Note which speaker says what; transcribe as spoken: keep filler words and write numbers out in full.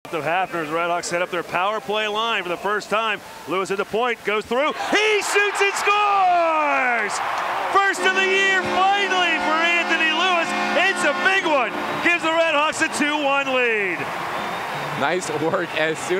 Speaker 1: Of Hafner as the RedHawks set up their power play line for the first time. Lewis at the point, goes through, he shoots and scores! First of the year finally for Anthony Lewis. It's a big one. Gives the RedHawks a two one lead.
Speaker 2: Nice work as soon